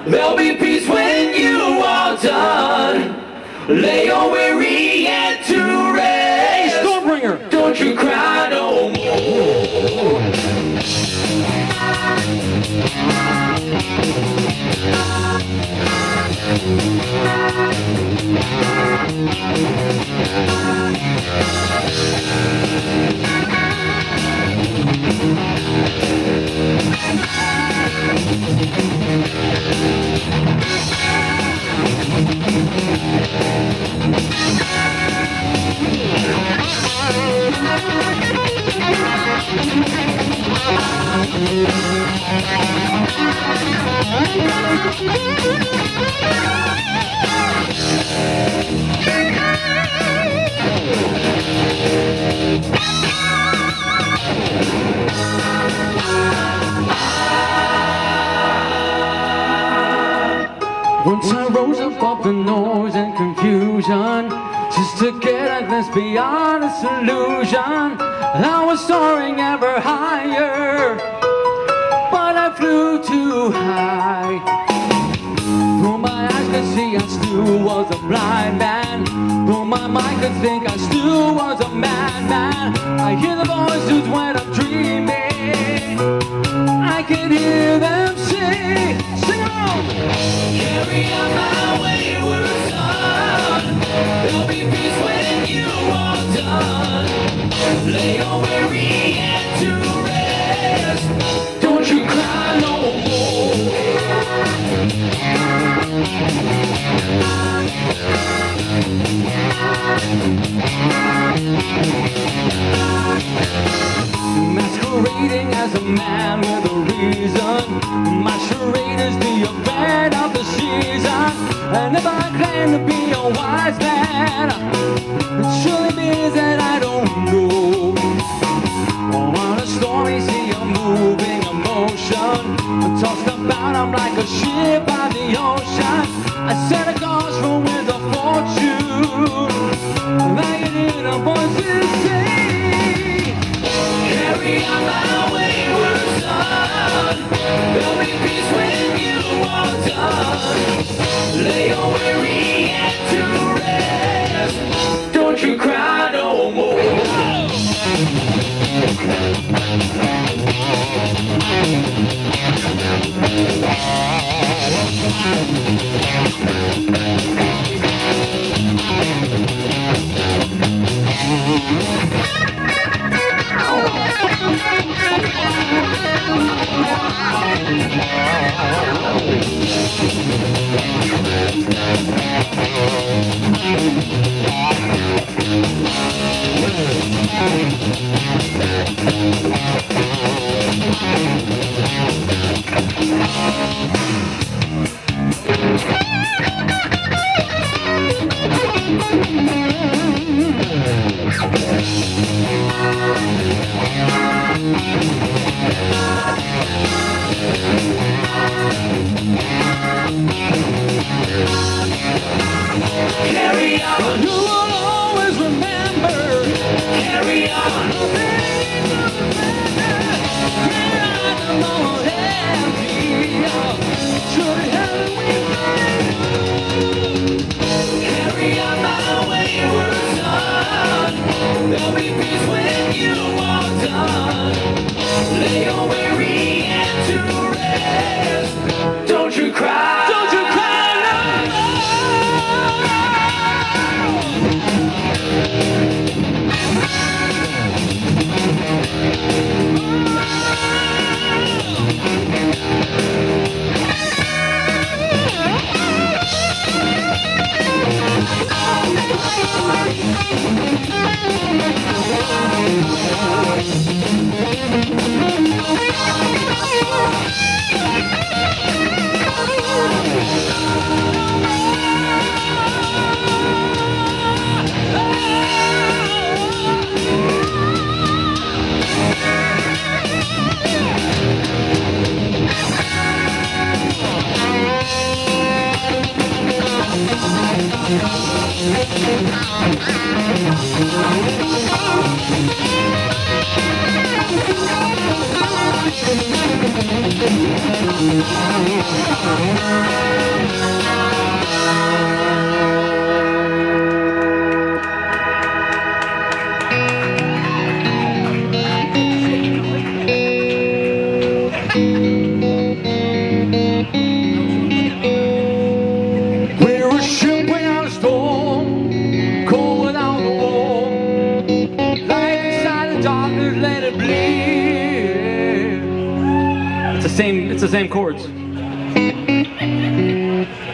There'll be peace when you are done. Lay your weary head to rest. Stormbringer. Don't you cry no more. Once I rose above the noise and confusion, just to get a glimpse beyond this illusion. I was soaring ever higher, but I flew too high. Though my eyes could see, I still was a blind man. Though my mind could think, I still was a madman. I hear the voices when I'm dreaming. I can hear them sing. Sing along! Carry on my wayward son. There'll be peace when you are done. Lay your weary head to rest. Don't you cry no more. Masquerading as a man with a reason. My charade is the event of the season. And if I claim to be a wise man, it surely means that I don't know. On a stormy sea of moving emotion, tossed about, I'm like a ship by the ocean. I set a course for winds of fortune, like an inner voices say. Carry on my wayward son. There'll be peace when you are done. Lay your weary head to rest. Don't you cry no more. Carry on. You will always remember. Carry on. Carry on my wayward son. There'll be peace when you are done. Lay your weary head to rest. Don't you cry. Don't you cry Thank you. We're a ship without a storm, cold without a warm, light inside the darkness, let it bleed. It's the same chords.